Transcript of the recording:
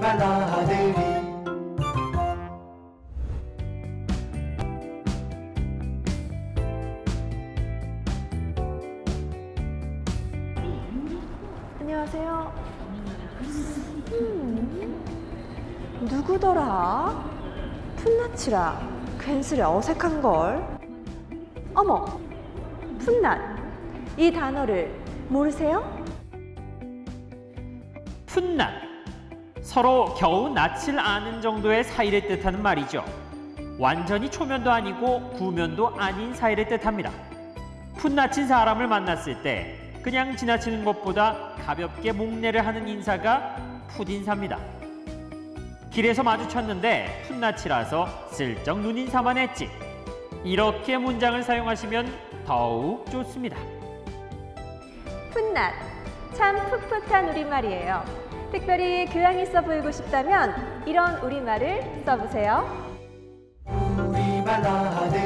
우리말 아들이 안녕하세요. 누구더라? 풋나치라. 괜스레 어색한걸. 어머, 풋낫. 이 단어를 모르세요? 풋낫. 서로 겨우 낯을 아는 정도의 사이를 뜻하는 말이죠. 완전히 초면도 아니고 구면도 아닌 사이를 뜻합니다. 풋나친 사람을 만났을 때 그냥 지나치는 것보다 가볍게 목례를 하는 인사가 풋인사입니다. 길에서 마주쳤는데 풋나치라서 슬쩍 눈인사만 했지. 이렇게 문장을 사용하시면 더욱 좋습니다. 풋낫. 참 풋풋한 우리말이에요. 특별히 교양 있어 보이고 싶다면 이런 우리말을 써보세요. 우리말 아들이